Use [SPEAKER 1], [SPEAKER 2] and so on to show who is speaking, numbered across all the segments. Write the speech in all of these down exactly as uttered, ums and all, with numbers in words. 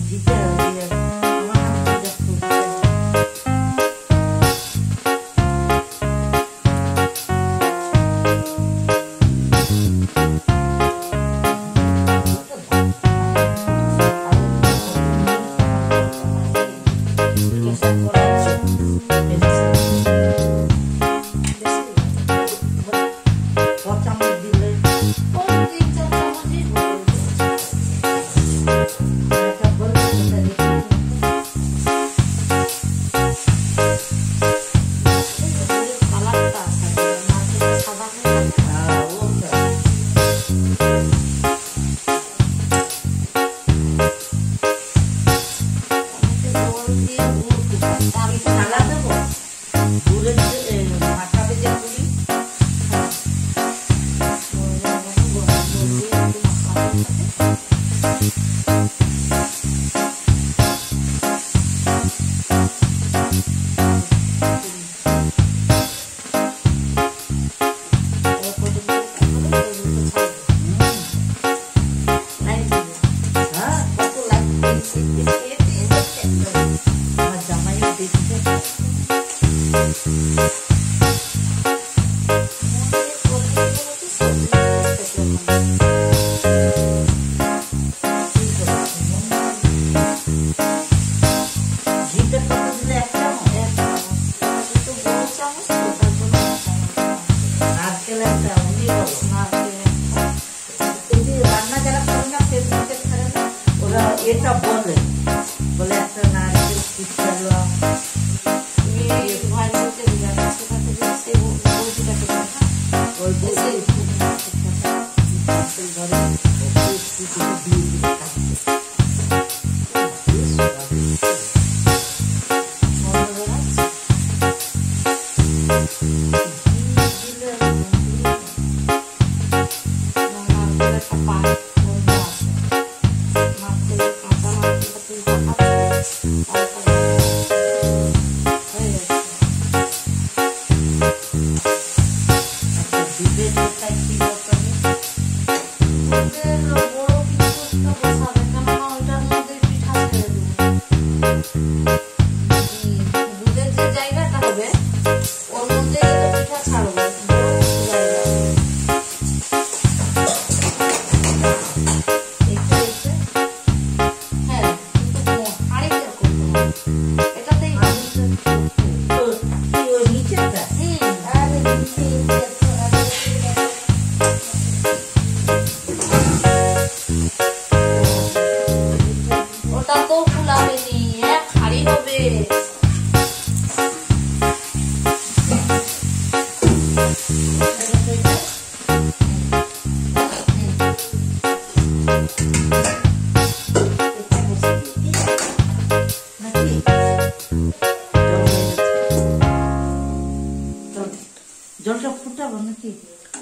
[SPEAKER 1] জলটা ফুটাবো নাকি?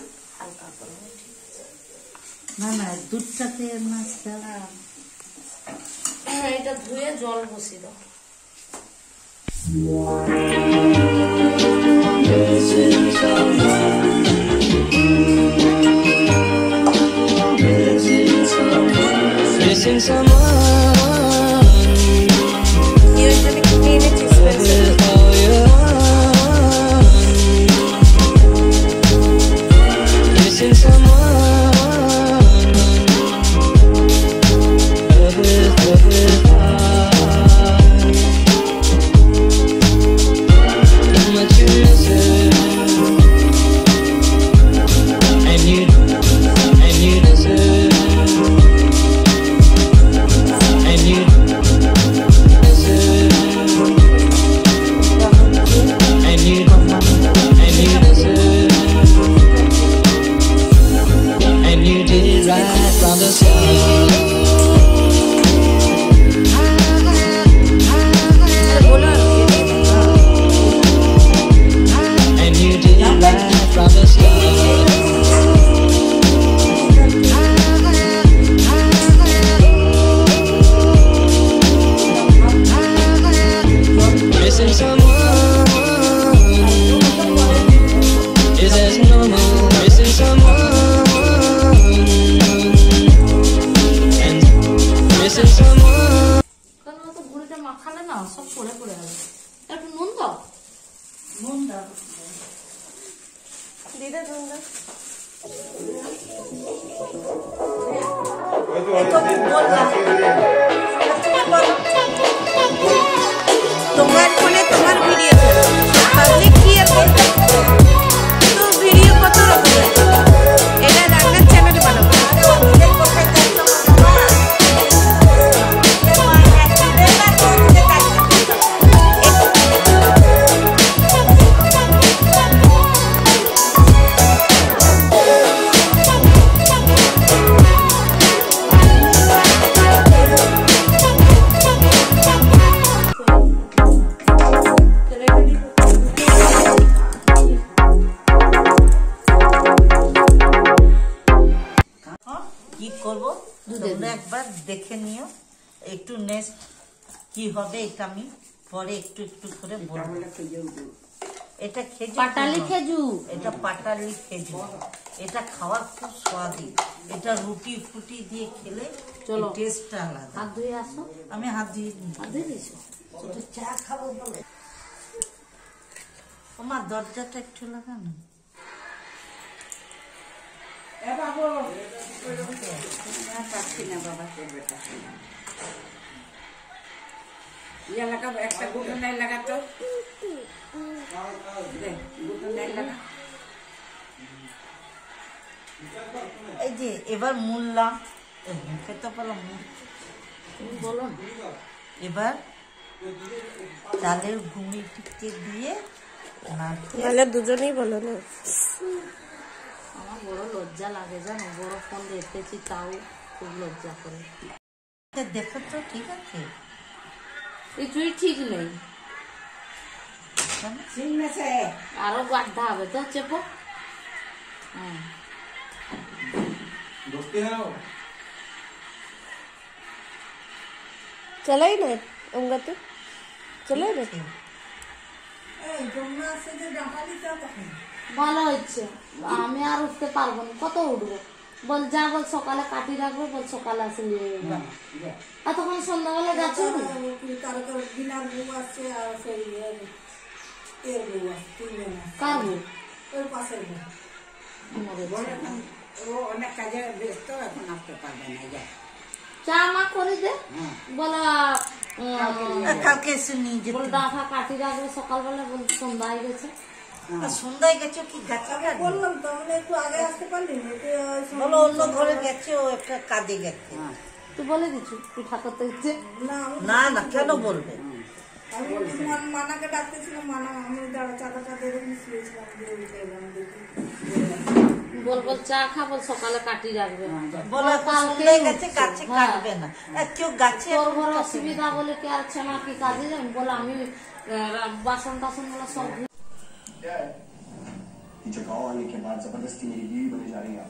[SPEAKER 1] না না দুধটাতে মাছটা
[SPEAKER 2] এটা ধুয়ে জল বসিয়ে দাও।
[SPEAKER 3] Missing someone.
[SPEAKER 2] Usually clean it expensive.
[SPEAKER 3] Missing someone. Love with, love with heart. How much you miss it. And you, and you deserve. And you deserve. And you, and you deserve. And you did it right from the start. And you did it right from the start. Missing someone is as normal. Missing someone and missing someone.
[SPEAKER 2] दूंगा। তোমার ফোনে তোমার video public create করতে তো video কত রকমের এটা রান্নার চ্যানেল বানাবো।
[SPEAKER 1] কি করবো তোমরা একবার দেখে নিও, একটু নেক্সট কি হবে এটা আমি পরে একটু একটু করে বলবো। এটা খেজুর,
[SPEAKER 4] পাটালি খেজুর,
[SPEAKER 1] এটা পাটালি খেজুর, এটা খাওয়ার খুব স্বাদি। এটা রুটি ফুটি দিয়ে খেলে
[SPEAKER 4] চলো
[SPEAKER 1] টেস্টটা আলাদা।
[SPEAKER 4] হাত ধুয়ে আসো।
[SPEAKER 1] আমি হাত দিয়ে
[SPEAKER 4] হাত ধুয়ে দিয়েছো?
[SPEAKER 1] শুধু চা খাবো বলে। আমার দরজাটা একটু লাগানো।
[SPEAKER 5] একটা গুটো নাই লাগাতো গুটো নাই লাগা।
[SPEAKER 1] এই যে এবার মুড়লাম, খেতে পারলাম
[SPEAKER 4] বলো
[SPEAKER 1] এবার চালের ঘুমিটিকে দিয়ে
[SPEAKER 2] তাহলে দুজনেই বলো না।
[SPEAKER 4] আমার বড় লজ্জা লাগে জানো, বড় ফোন দেখতেছি তাও খুব লজ্জা করে।
[SPEAKER 1] দেখো তো ঠিক আছে,
[SPEAKER 4] কিছুই ঠিক নেই, আরো গাঢ় হবে তো চেপো। হ্যাঁ
[SPEAKER 2] চলাই না ওঙ্গা তো চলাই না।
[SPEAKER 4] ভালো হচ্ছে, আমি আর উঠতে পারবো না, কত উঠবো বল। যা বল সকালে কাটি রাখবো, বল সকালে আসে নিয়ে এতক্ষণ সন্ধ্যাবেলা যাচ্ছে। কার
[SPEAKER 5] অনেক কাজে ব্যস্ত, এখন আসতে পারবে না।
[SPEAKER 4] চা মা করে দে, বলা
[SPEAKER 1] কালকে এসে নিয়ে যেতে।
[SPEAKER 4] বল ডাঁটা কাটি রাখবে সকালবেলা, বল সন্ধ্যা হয়ে গেছে।
[SPEAKER 1] সন্ধ্যায় গেছো কি গাছে?
[SPEAKER 2] বললাম তো আমরা একটু আগে আসতে পারলি
[SPEAKER 1] বলো অন্য ঘরে গেছে, ও একটা কাজে গেছে।
[SPEAKER 4] তুই বলে দিচ্ছি পিঠা করতে হচ্ছে
[SPEAKER 1] না না কেন বলবে?
[SPEAKER 2] আমি মানাকে ডাকতেছিলাম, মানা আমি চাকাটা ধরে শুয়েছিলাম।
[SPEAKER 4] বল বল চা খা, বল সকালে কাটি রাখবে।
[SPEAKER 1] বলো সন্ধ্যায় গেছে, গাছে কাটবে না। কেউ গাছে
[SPEAKER 4] তোর ঘরে অসুবিধা বলে কে আছে না কি কাজে যাবেন? বল আমি বাসন টাসন গুলো সব
[SPEAKER 6] कि जगाओ आने के बाद जबरदस्ती मेरी बीवी बने जा रही है।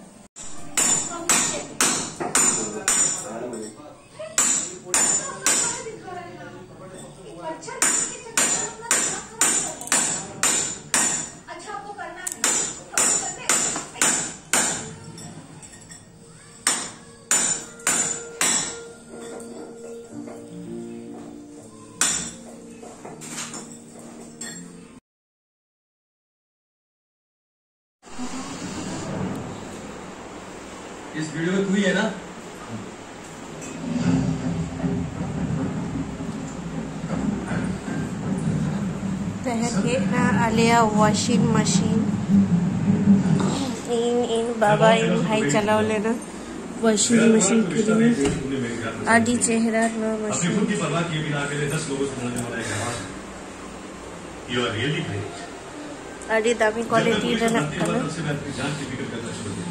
[SPEAKER 7] इस वीडियो में तू ही है ना?
[SPEAKER 2] Tehna Alia washing machine. In in Baba in भाई चलाओ लेना washing machine के लिए आदि चेहरा नो
[SPEAKER 7] अपनी
[SPEAKER 2] machine.
[SPEAKER 7] खुद की परवाह किए बिना अकेले दस लोगों से बोलने वाला एक आवाज। You are really great.
[SPEAKER 2] आदि दामी क्वालिटी रहना
[SPEAKER 7] करना। उससे मैं अपनी जान की फिक्र करना छोड़ दिया।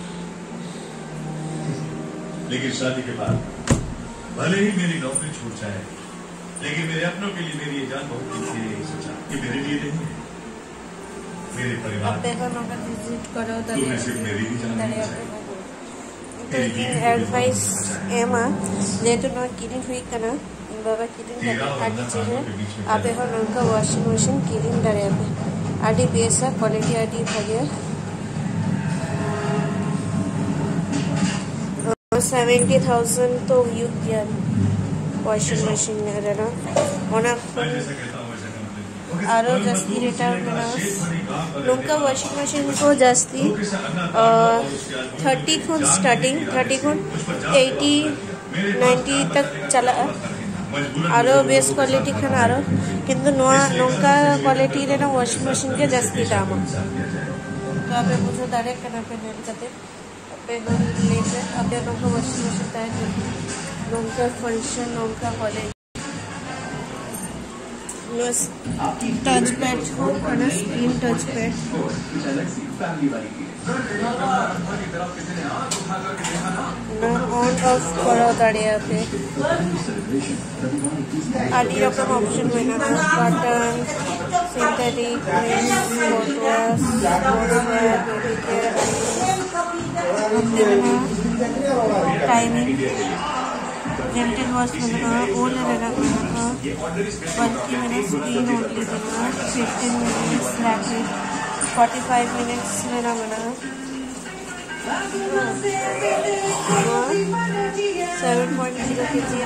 [SPEAKER 7] लेकिन शादी के बाद भले ही मेरी नौकरी छूट जाए, लेकिन मेरे अपनों के लिए मेरी ये जान बहुत कीमती है। सोचा कि मेरे लिए नहीं है, मेरे परिवार
[SPEAKER 2] आप देखो ना अगर विजिट करो तो
[SPEAKER 7] तुम्हें सिर्फ मेरी ही जान नहीं चाहिए।
[SPEAKER 2] एडवाइस एमा जेतु ना किरिन हुई कना बाबा किरिन का आदि चेहरा आप हो उनका वॉशिंग मशीन किरिन दरे आप आदि बेसा क्वालिटी आदि भागे सेवेंटी थाउजेंड तो व्यू किया वॉशिंग मशीन में रहना होना
[SPEAKER 7] मैं जैसा कहता हूँ वैसा करना। ओके
[SPEAKER 2] आरो जास्ती रेटा मेना नोंका वॉशिंग मशीन को जास्ती थर्टी खुन स्टार्टिंग थर्टी खुन एटी नाइंटी तक चला आरो बेस क्वालिटी खान आरो किंतु नोआ नोंका क्वालिटी रे ना वॉशिंग मशीन के जास्ती दाम तो आपे बुझो दारे कना पे नेल कते पे लेते आपे नोंका वॉशिंग मशीन ताय नोंका फंक्शन नोंका क्वालिटी नोस टच पैड हो कना स्क्रीन टच पैड ना ऑन ऑफ करो दाड़िया पे आदि रकम ऑप्शन में ना बटन सिंथेटिक फोटोस फोटोवेयर baby care timing gentle wash में ओल रहना बल्कि मैंने स्क्रीन ओनली देना fifteen minutes rapid forty five minutes लेना बना सेवन पॉइंट जीरो के जी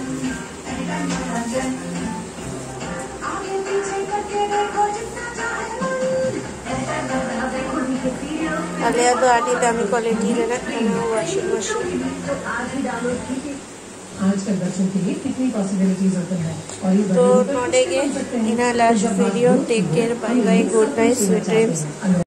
[SPEAKER 2] अलिया तो आटी दामी क्वालिटी लेना वॉशिंग मशीन
[SPEAKER 8] आजकल बच्चों के लिए कितनी पॉसिबिलिटीज ओपन है और ये
[SPEAKER 2] तो नोडेगे in last video take care bye bye good night sweet dreams.